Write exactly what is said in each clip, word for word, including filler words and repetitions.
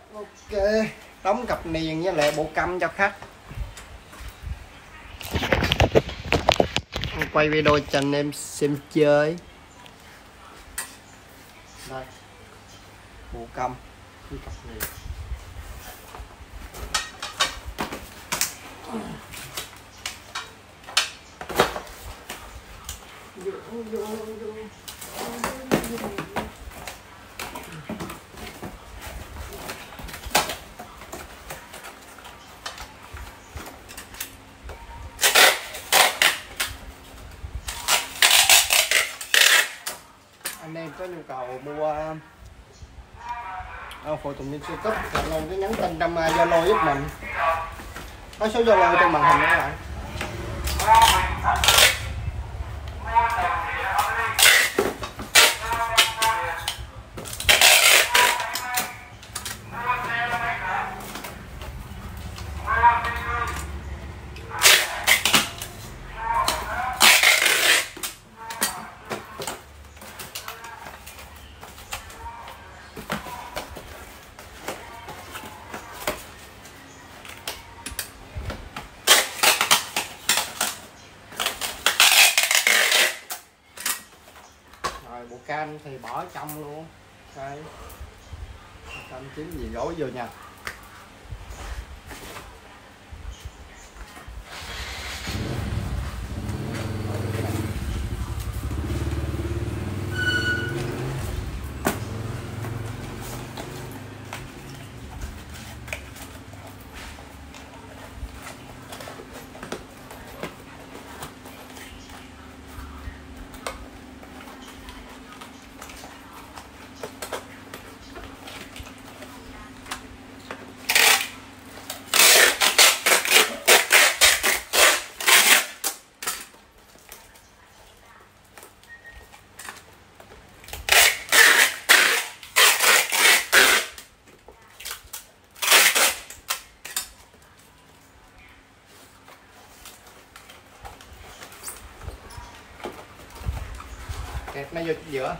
Ok, đóng cặp niền với lại bộ căm cho khách. Quay video cho anh em xem chơi. Đây, bộ căm với cặp niền. Vô, vô, vô. Anh em có nhu cầu mua uh, phụ tùng viên siêu cấp thì luôn cái nhắn tin trong Zalo uh, giúp mình. Có số Zalo trên màn hình các bạn. Rồi bộ cam thì bỏ trong luôn. Đây, cam chín gì gối vô nha. Kẹp nó vô giữa.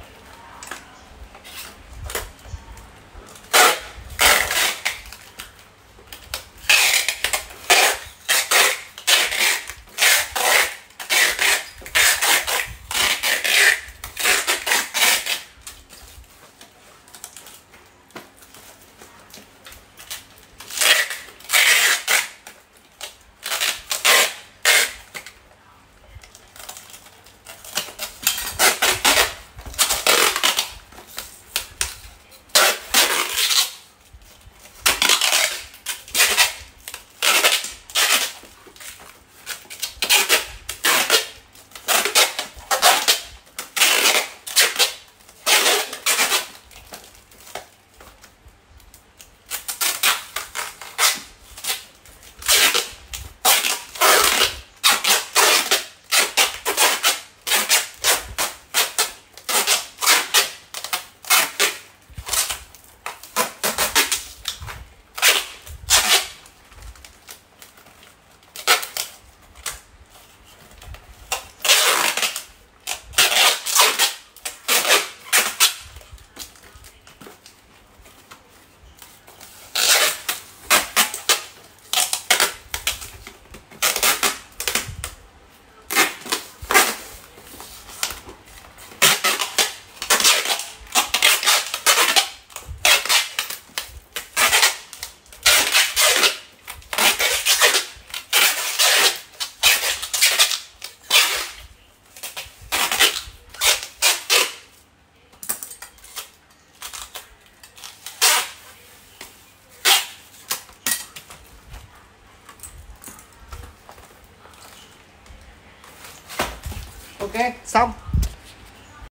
Ok, xong.